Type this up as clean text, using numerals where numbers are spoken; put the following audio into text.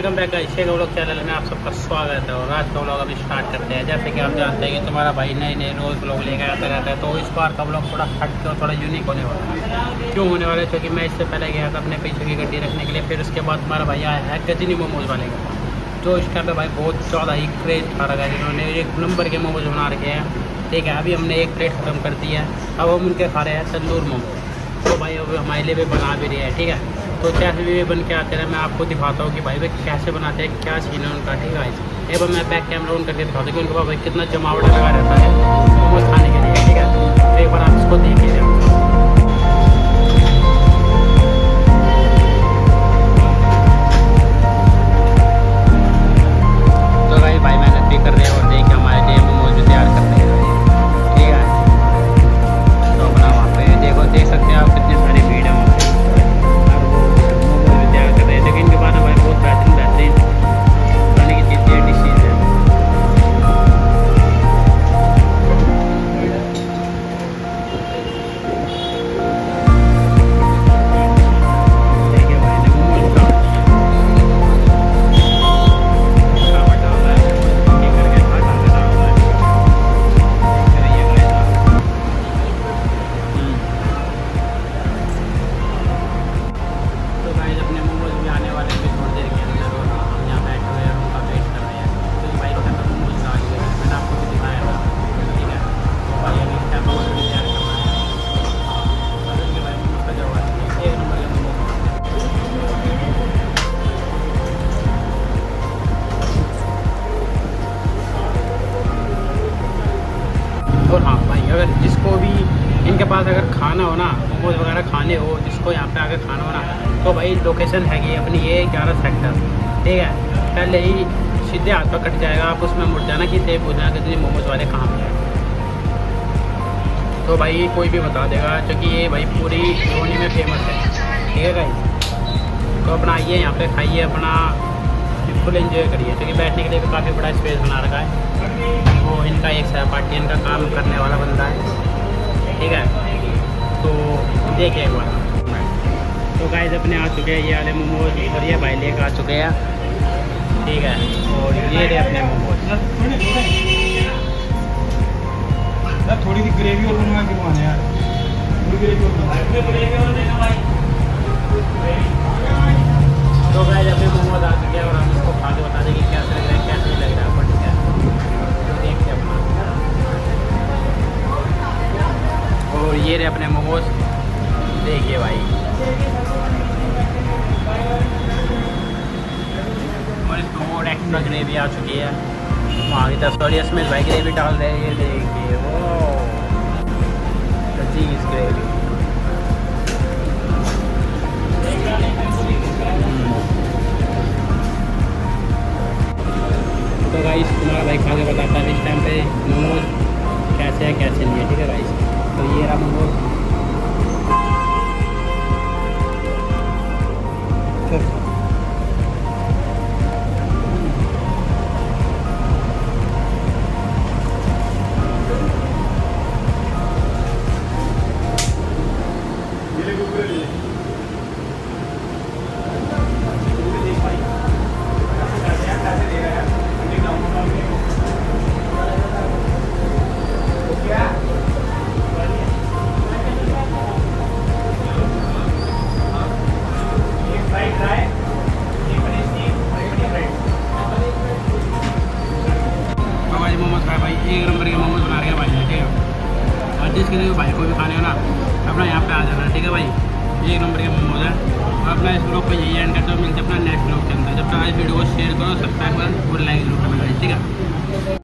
Welcome back guys, Sheikh vlog channel में आप सबका स्वागत है। और आज का व्लॉग अभी स्टार्ट करते हैं। जैसे कि आप जानते हैं कि तुम्हारा भाई नए नए रोज़ व्लॉग लेकर आता रहता है, तो इस बार का व्लॉग थोड़ा हट के और थोड़ा यूनिक होने वाला है। क्यों होने वाला है? क्योंकि मैं इससे पहले गया था अपने पीछे की गड्डी रखने के लिए। फिर उसके बाद तुम्हारा भाई आया है गजनी मोमोज वाले का, जो इस टाइम पे भाई बहुत ज़्यादा ही क्रेज खा रखा है। जिन्होंने एक नंबर के मोमोज बना रखे हैं, ठीक है। अभी हमने एक प्लेट खत्म कर दी है, अब हम उनके खा रहे हैं तंदूर मोमोज। तो भाई अब हमारे लिए भी बना भी रहे हैं, ठीक है। तो कैसे भी बन के आते हैं, मैं आपको दिखाता हूँ कि भाई वे कैसे बनाते हैं, क्या सीन है उनका, ठीक है। एक बार मैं बैक कैमरा ऑन करके दिखाता हूँ कि उनके पास भाई कितना जमावट लगा रहता है मोमोज खाने के लिए, ठीक है। तो एक बार आप इसको देखिए। तो भाई मेहनत भी कर रहे हैं और देखिए हमारे लिए मोमोज भी तैयार कर रहे हैं, ठीक है। तो अपना वहाँ पे देखो, देख सकते हैं आप कितनी सारी भीड़ है वहाँ पे। लेकिन इनके बाद हमारे बहुत बेहतरीन खाने की चीज़ें डिशेज है। देखिए भाई ने मोमोज और हाँ भाई, अगर जिसको भी इनके पास अगर खाना हो ना, मोमोज वगैरह खाने हो, जिसको यहाँ पे आकर खाना हो ना, तो भाई लोकेशन हैगी अपनी ये 11 सेक्टर, ठीक है। पहले ही सीधे हाथ पर कट जाएगा, आप उसमें मुड़ जाना कि देव पूछना कि मोमोज वाले कहाँ पे हैं। तो भाई कोई भी बता देगा, क्योंकि ये भाई पूरी सोनी में फेमस है, ठीक है भाई। तो अपना आइए यहाँ पे खाइए, अपना बिल्कुल एंजॉय करिए, क्योंकि बैठने के लिए भी काफ़ी बड़ा स्पेस बना रखा है। वो इनका एक सहपाठी इनका काम करने वाला बंदा है, ठीक है। तो देखिए एक बार। तो गाइस अपने आ चुके हैं ये वाले मोमोज, और ये भाई लेकर आ चुके हैं, ठीक है। और ये रहे अपने मोमोज। थोड़ी सी ग्रेवी और बनवा के बनवाने यार, तो गाइस अपने मोमोज आ चुके हैं और हम इसको खा के बता देंगे कैसे लग रहा है, कैसे नहीं लग रहा है, ठीक है। तो देखते हैं अपना। और ये रहे अपने मोमोज, देखिए भाई। और इसको और एक्स्ट्रा ग्रेवी आ चुकी है वहाँ की तरफ, सॉरी इसमें भाई ग्रेवी डाल रहे हैं, ये देखिए वो चीज़ ग्रेवी। तो गाइस तुम्हारा भाई खा के बताता है इस टाइम पे मोमोज कैसे है कैसे नहीं है, ठीक है गाइस। तो ये रहा मोमोज। भाई एक नंबर के मोमोज बना रहे हैं भाई, ठीक है। और जिसके लिए भाई को भी खाने हो ना, अपना यहाँ पे आ जाना, ठीक है भाई। एक नंबर के मोमोज है। और अपना इस ब्लॉग को यही एंड करते हो, मिलते अपना नेक्स्ट ब्लॉग के अंदर। जब तक आज वीडियो को शेयर करो, सब्सक्राइब करो और लाइक जरूर करना, ठीक है।